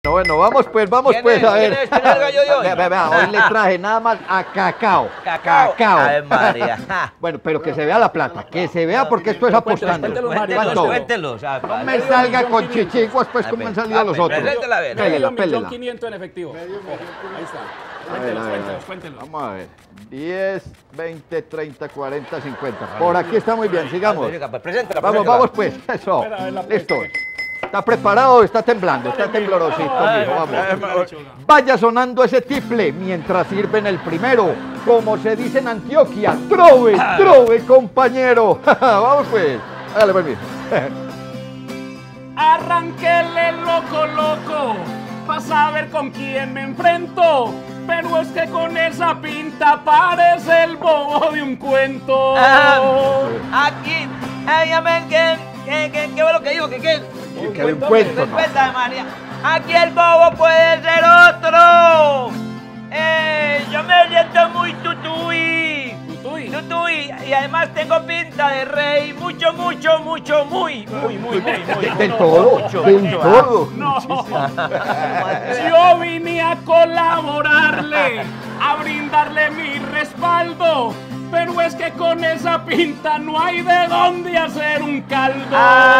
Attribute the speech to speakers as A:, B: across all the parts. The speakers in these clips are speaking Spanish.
A: Bueno, vamos pues, a ver.
B: ¿Quién es el gallo de hoy?
A: Vea, hoy le traje nada más a Cacao.
B: Cacao. Ave María.
A: Bueno, pero que se vea la plata, que se vea porque esto es apostando.
B: Cuéntelos.
A: No me salga con chichiguas pues como han salido los otros.
B: Preséntela, a ver.
A: Pélela.
C: 1.500.000 en efectivo. Ahí está. Cuéntelos.
A: Vamos a ver. 10, 20, 30, 40, 50. Por aquí está muy bien, sigamos.
B: Preséntela.
A: Vamos pues, eso. Listo. ¿Está preparado? Está temblando, está temblorosito, mijo, vamos. Vaya sonando ese tifle mientras sirven el primero. Como se dice en Antioquia, trove, compañero. Vamos pues. Hágale pues, mijo.
C: Arranquele loco, pa' saber con quién me enfrento. Pero es que con esa pinta parece el bobo de un cuento.
B: Aquí, ¿qué fue lo que dijo? ¿Qué?
A: Que de un cuento, ¿no?
B: Respeta, María. Aquí el bobo puede ser otro. Yo me siento muy tutuí. Y además tengo pinta de rey. Muy.
A: Del todo.
C: No, yo vine a colaborarle, a brindarle mi respaldo. Pero es que con esa pinta no hay de dónde hacer un caldo.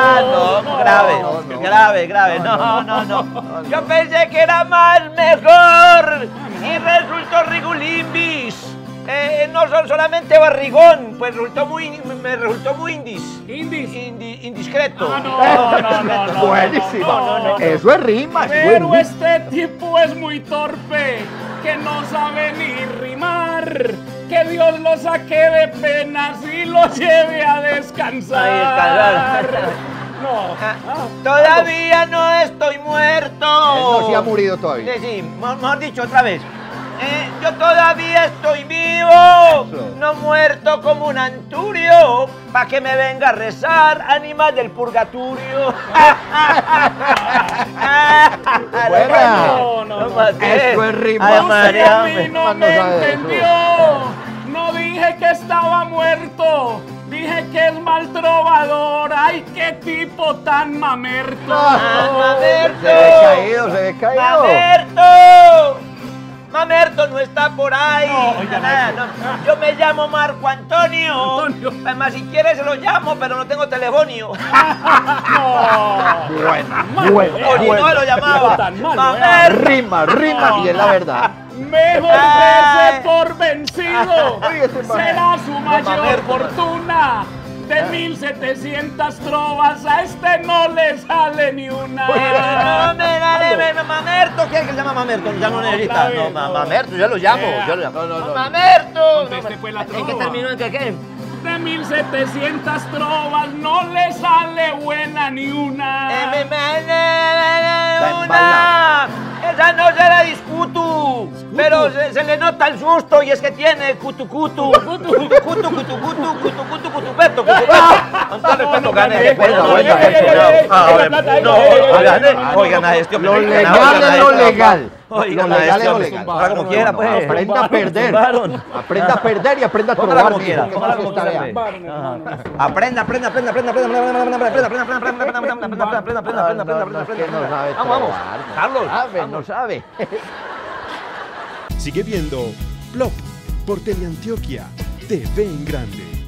B: Grave. No. Yo pensé que era más mejor y resultó rigulimbis. No son solamente barrigón, pues me resultó muy indiscreto.
C: No.
A: Buenísimo.
B: No.
A: Eso es rima.
C: Pero este tipo es muy torpe, que no sabe ni rimar. Que Dios lo saque de penas y lo lleve a descansar.
B: Todavía no estoy muerto.
A: Él no se ha murido todavía.
B: Sí, mejor dicho, otra vez. Yo todavía estoy vivo,
A: Eso.
B: no muerto como un anturio, pa' que me venga a rezar, animal del purgatorio.
A: Buena.
C: No.
A: Eso es rima.
B: Ay,
C: Usted
B: María,
C: a mí no
A: no
C: me
A: sabe eso.
C: entendió. No dije que estaba muerto. Dije que es mal trovador. Ay, qué tipo tan mamerto.
A: Se ve caído.
B: Mamerto no está por ahí. No. Yo me llamo Marco Antonio. Además, si quiere se lo llamo, pero no tengo telefonio.
A: Bueno.
B: No lo llamaba.
C: Tan malo,
B: Mamerto.
A: Rima, y es la verdad.
C: Mejor verse por vencido.
A: Oye, ese man.
C: Será su mayor
B: Mamerto.
C: fortuna. De 1.700 trovas a este no le sale ni una.
B: Mamerto, ¿quién es que se llama Mamerto? Ya no necesita.
C: otra vez,
B: No,
C: no.
B: Mamerto, yo lo llamo.
A: No.
B: Mamerto.
C: Conteste, pues, la
B: ¿En qué
C: trova.
B: terminó? ¿En qué?
C: De 1.700 trovas no le sale buena ni una.
B: Esa no se la discuto, pero se le nota el susto y es que tiene cutucutu. Cutupeto. Con todo respeto, gane. Oigan a este hombre.
A: Lo legal es lo legal.
B: Oigan
A: Lo
B: a
A: legal
B: este
A: es lo
B: hombre.
A: legal.
B: Haga como quiera, pues.
A: Aprenda a perder.
B: Tumbaron.
A: Aprenda a perder y aprenda a
B: Póngala
A: trobar.
B: como quiera,
A: mijo, que
B: póngala
A: más
B: como
A: está
B: quiera,
A: bien.
B: Aprenda.
A: Que no sabe
B: Vamos.
A: trobar.
B: Carlos.
A: No sabe.
D: Sigue viendo Plop por Teleantioquia TV en Grande.